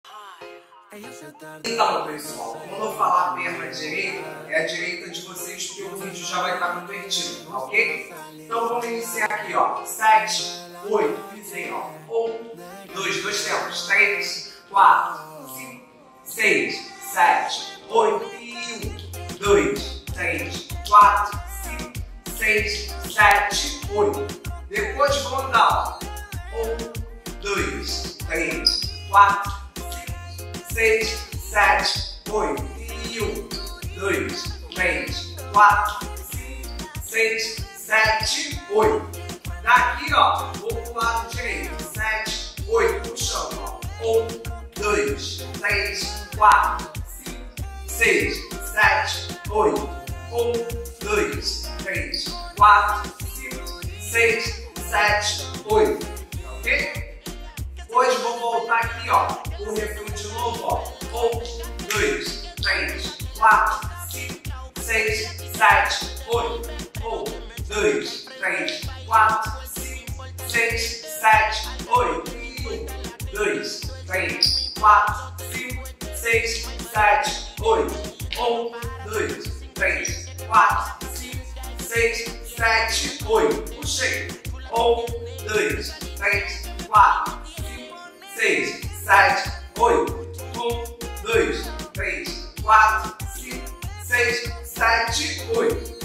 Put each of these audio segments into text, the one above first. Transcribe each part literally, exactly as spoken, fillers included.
Então, pessoal, quando eu falar a perna direita, é a direita de vocês, porque o vídeo já vai estar convertido, tá ok? Então vamos iniciar aqui, ó. Sete, oito, pisei, ó. Um, dois, dois tempos. Três, quatro, cinco, seis, sete, oito e um, dois, três, quatro, cinco, seis, sete, oito. Depois vamos dar, ó. Um, dois, três, quatro, seis, sete, oito e um, dois, três, quatro, cinco, seis, sete, oito. Daqui, ó, vou pro lado direito. sete, oito, puxando, ó. um, dois, três, quatro, cinco, seis, sete, oito. um, dois, três, quatro, cinco, seis, sete, oito. Ok? Hoje vou voltar aqui, ó, o refrão de novo, ó. um, dois, três, quatro, cinco, seis, sete, oito. um, dois, três, quatro, cinco, seis, sete, oito. E um, dois, três, quatro, cinco, seis, sete, oito. um, dois, três, quatro, cinco, seis, sete, oito. Puxei. um, dois, três, quatro, seis, sete, oito. um, dois, três, quatro, cinco, seis, sete, oito.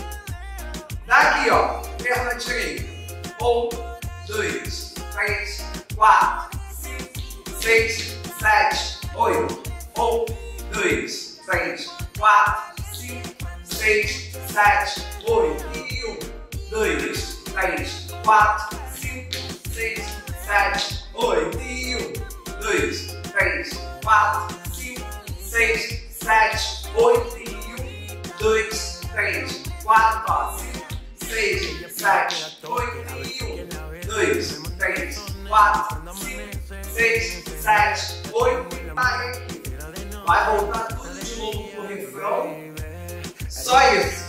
Daqui, ó, perna direita. um, dois, três, quatro, cinco, seis, sete, oito. um, dois, três, quatro, cinco, seis, sete, oito. E um, dois, três, quatro, cinco, seis, sete, oito. E um, dois, três, quatro, cinco, seis, sete, oito. E um, dois, três, quatro, cinco, seis, sete, oito. E um, dois, três, quatro, cinco, seis, sete, oito. E vai aqui. Vai voltar tudo de novo pro refrão. Só isso.